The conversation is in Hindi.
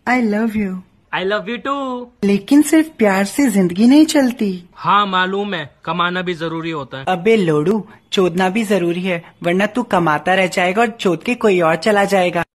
I love you. I love you too. लेकिन सिर्फ प्यार से जिंदगी नहीं चलती। हाँ मालूम है, कमाना भी जरूरी होता है। अबे लोड़ू, चोदना भी जरूरी है, वरना तू कमाता रह जाएगा और चोद के कोई और चला जाएगा।